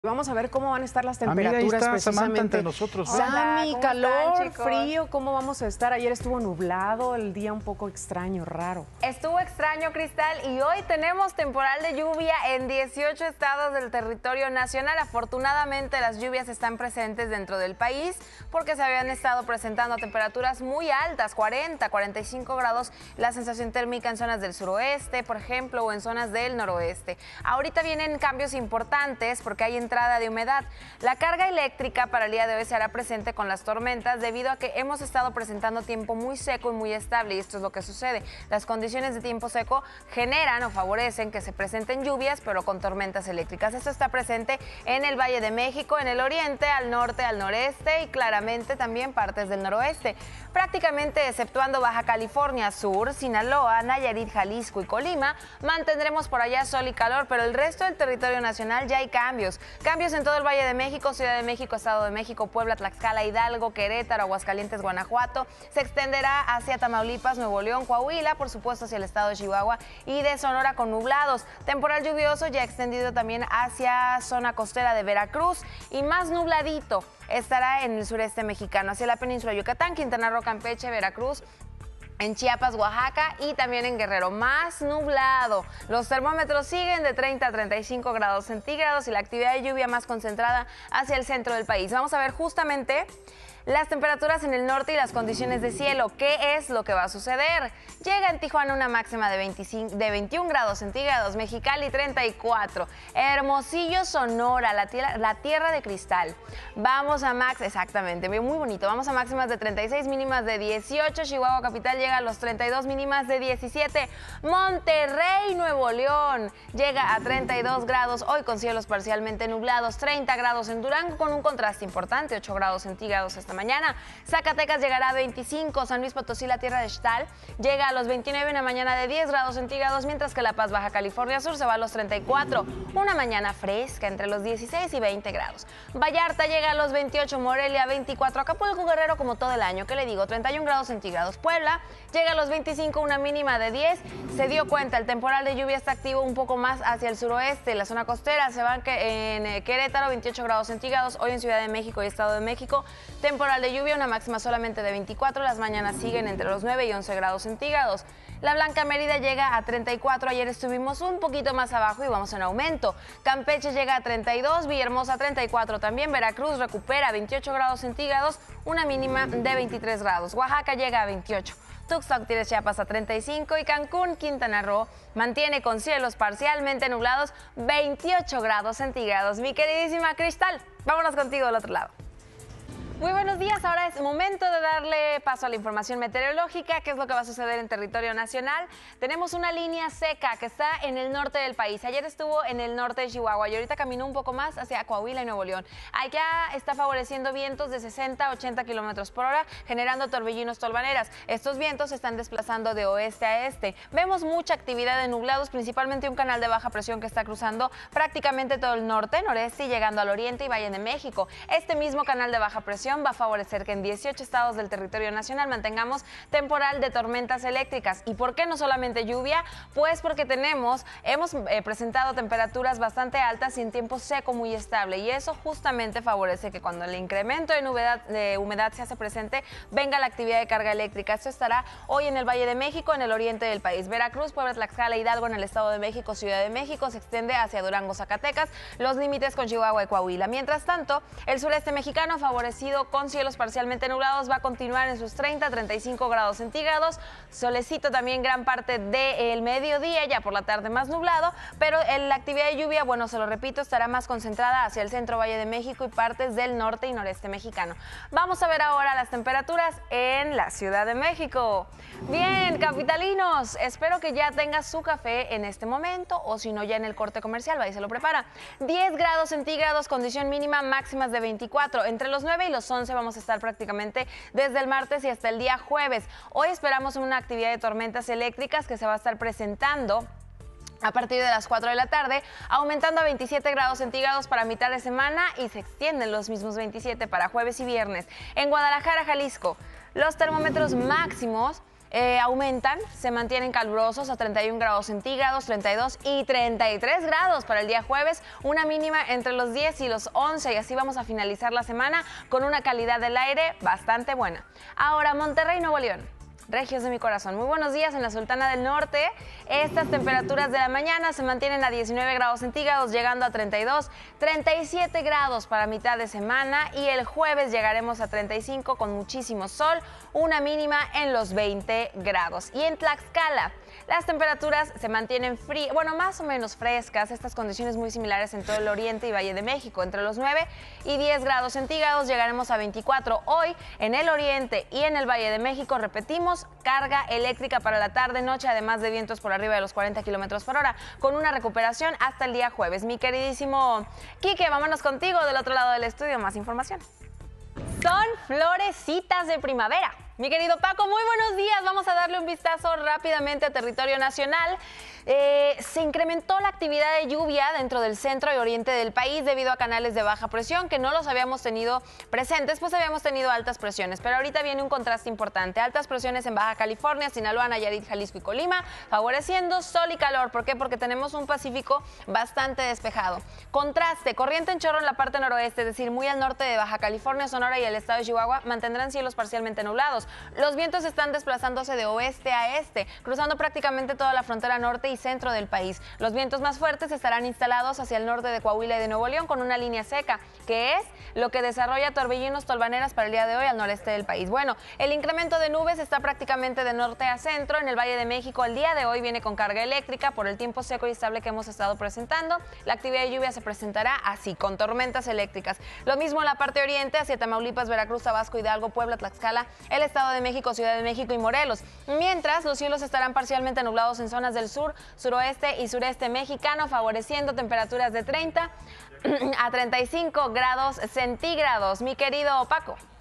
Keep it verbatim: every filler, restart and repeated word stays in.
Vamos a ver cómo van a estar las temperaturas. Amiga, ahí está precisamente. Samantha entre nosotros. ¿Eh? Sammy, Hola, calor, están, frío, ¿cómo vamos a estar? Ayer estuvo nublado, el día un poco extraño, raro. Estuvo extraño, Cristal, y hoy tenemos temporal de lluvia en dieciocho estados del territorio nacional. Afortunadamente, las lluvias están presentes dentro del país porque se habían estado presentando temperaturas muy altas, cuarenta, cuarenta y cinco grados, la sensación térmica en zonas del suroeste, por ejemplo, o en zonas del noroeste. Ahorita vienen cambios importantes porque hay entrada de humedad. La carga eléctrica para el día de hoy se hará presente con las tormentas debido a que hemos estado presentando tiempo muy seco y muy estable, y esto es lo que sucede. Las condiciones de tiempo seco generan o favorecen que se presenten lluvias, pero con tormentas eléctricas. Esto está presente en el Valle de México, en el oriente, al norte, al noreste y claramente también partes del noroeste. Prácticamente exceptuando Baja California Sur, Sinaloa, Nayarit, Jalisco y Colima, mantendremos por allá sol y calor, pero el resto del territorio nacional ya hay cambios. Cambios en todo el Valle de México, Ciudad de México, Estado de México, Puebla, Tlaxcala, Hidalgo, Querétaro, Aguascalientes, Guanajuato. Se extenderá hacia Tamaulipas, Nuevo León, Coahuila, por supuesto hacia el estado de Chihuahua y de Sonora con nublados. Temporal lluvioso ya extendido también hacia zona costera de Veracruz y más nubladito estará en el sureste mexicano, hacia la península de Yucatán, Quintana Roo, Campeche, Veracruz, en Chiapas, Oaxaca y también en Guerrero, más nublado. Los termómetros siguen de treinta a treinta y cinco grados centígrados y la actividad de lluvia más concentrada hacia el centro del país. Vamos a ver justamente las temperaturas en el norte y las condiciones de cielo. ¿Qué es lo que va a suceder? Llega en Tijuana una máxima de, veinticinco, de veintiún grados centígrados, Mexicali treinta y cuatro, Hermosillo, Sonora, la tierra, la tierra de cristal. Vamos a max, exactamente, muy bonito. Vamos a máximas de treinta y seis, mínimas de dieciocho. Chihuahua capital llega a los treinta y dos, mínimas de diecisiete. Monterrey, Nuevo León, llega a treinta y dos grados, hoy con cielos parcialmente nublados. treinta grados en Durango con un contraste importante, ocho grados centígrados esta mañana. Zacatecas llegará a veinticinco, San Luis Potosí, la tierra de Xtal, llega a los veintinueve, una mañana de diez grados centígrados, mientras que La Paz, Baja California Sur, se va a los treinta y cuatro, una mañana fresca entre los dieciséis y veinte grados. Vallarta llega a los veintiocho, Morelia veinticuatro, Acapulco, Guerrero como todo el año, ¿qué le digo? treinta y un grados centígrados. Puebla llega a los veinticinco, una mínima de diez. Se dio cuenta, el temporal de lluvia está activo un poco más hacia el suroeste, la zona costera se van en Querétaro, veintiocho grados centígrados, hoy en Ciudad de México y Estado de México, temporal de lluvia, una máxima solamente de veinticuatro, las mañanas siguen entre los nueve y once grados centígrados. La Blanca Mérida llega a treinta y cuatro, ayer estuvimos un poquito más abajo y vamos en aumento. Campeche llega a treinta y dos, Villahermosa treinta y cuatro también, Veracruz recupera veintiocho grados centígrados, una mínima de veintitrés grados. Oaxaca llega a veintiocho. Tuxtla Gutiérrez, Chiapas a treinta y cinco y Cancún, Quintana Roo mantiene con cielos parcialmente nublados veintiocho grados centígrados. Mi queridísima Cristal, vámonos contigo del otro lado. Muy buenos días, ahora es momento de darle paso a la información meteorológica. ¿Qué es lo que va a suceder en territorio nacional? Tenemos una línea seca que está en el norte del país. Ayer estuvo en el norte de Chihuahua y ahorita caminó un poco más hacia Coahuila y Nuevo León. Allá está favoreciendo vientos de sesenta a ochenta kilómetros por hora, generando torbellinos tolvaneras. Estos vientos se están desplazando de oeste a este. Vemos mucha actividad de nublados, principalmente un canal de baja presión que está cruzando prácticamente todo el norte, noreste y llegando al oriente y Valle de México. Este mismo canal de baja presión va a favorecer que en dieciocho estados del territorio nacional mantengamos temporal de tormentas eléctricas. ¿Y por qué no solamente lluvia? Pues porque tenemos, hemos eh, presentado temperaturas bastante altas y en tiempo seco muy estable, y eso justamente favorece que cuando el incremento de humedad, de humedad se hace presente, venga la actividad de carga eléctrica. Esto estará hoy en el Valle de México, en el oriente del país. Veracruz, Puebla, Tlaxcala, Hidalgo en el Estado de México, Ciudad de México, se extiende hacia Durango, Zacatecas, los límites con Chihuahua y Coahuila. Mientras tanto, el sureste mexicano, favorecido con cielos parcialmente nublados, va a continuar en sus treinta a treinta y cinco grados centígrados. Solecito también gran parte del mediodía, ya por la tarde más nublado, pero en la actividad de lluvia, bueno, se lo repito, estará más concentrada hacia el centro Valle de México y partes del norte y noreste mexicano. Vamos a ver ahora las temperaturas en la Ciudad de México. Bien, capitalinos, espero que ya tenga su café en este momento, o si no, ya en el corte comercial, va y se lo prepara. diez grados centígrados, condición mínima, máximas de veinticuatro. Entre los nueve y los once vamos a estar prácticamente desde el martes y hasta el día jueves. Hoy esperamos una actividad de tormentas eléctricas que se va a estar presentando a partir de las cuatro de la tarde, aumentando a veintisiete grados centígrados para mitad de semana y se extienden los mismos veintisiete para jueves y viernes. En Guadalajara, Jalisco, los termómetros máximos eh, aumentan, se mantienen calurosos a treinta y un grados centígrados, treinta y dos y treinta y tres grados para el día jueves, una mínima entre los diez y los once, y así vamos a finalizar la semana con una calidad del aire bastante buena. Ahora, Monterrey, Nuevo León. Regios de mi corazón, muy buenos días en la Sultana del Norte. Estas temperaturas de la mañana se mantienen a diecinueve grados centígrados, llegando a treinta y dos, treinta y siete grados para mitad de semana, y el jueves llegaremos a treinta y cinco con muchísimo sol, una mínima en los veinte grados. Y en Tlaxcala, las temperaturas se mantienen frías, bueno, más o menos frescas, estas condiciones muy similares en todo el oriente y Valle de México, entre los nueve y diez grados centígrados, llegaremos a veinticuatro. Hoy en el oriente y en el Valle de México, repetimos, carga eléctrica para la tarde-noche, además de vientos por arriba de los cuarenta kilómetros por hora, con una recuperación hasta el día jueves. Mi queridísimo Quique, vámonos contigo del otro lado del estudio, más información. Son florecitas de primavera. Mi querido Paco, muy buenos días. Vamos a darle un vistazo rápidamente a territorio nacional. Eh, se incrementó la actividad de lluvia dentro del centro y oriente del país debido a canales de baja presión que no los habíamos tenido presentes, pues habíamos tenido altas presiones, pero ahorita viene un contraste importante. Altas presiones en Baja California, Sinaloa, Nayarit, Jalisco y Colima, favoreciendo sol y calor. ¿Por qué? Porque tenemos un Pacífico bastante despejado. Contraste, corriente en chorro en la parte noroeste, es decir, muy al norte de Baja California, Sonora y el estado de Chihuahua, mantendrán cielos parcialmente nublados. Los vientos están desplazándose de oeste a este, cruzando prácticamente toda la frontera norte y centro del país. Los vientos más fuertes estarán instalados hacia el norte de Coahuila y de Nuevo León con una línea seca, que es lo que desarrolla torbellinos, tolvaneras para el día de hoy al noreste del país. Bueno, el incremento de nubes está prácticamente de norte a centro. En el Valle de México el día de hoy viene con carga eléctrica por el tiempo seco y estable que hemos estado presentando. La actividad de lluvia se presentará así, con tormentas eléctricas. Lo mismo en la parte oriente, hacia Tamaulipas, Veracruz, Tabasco, Hidalgo, Puebla, Tlaxcala, el Estado de México, Ciudad de México y Morelos. Mientras, los cielos estarán parcialmente nublados en zonas del sur, suroeste y sureste mexicano, favoreciendo temperaturas de treinta a treinta y cinco grados centígrados. Mi querido Paco.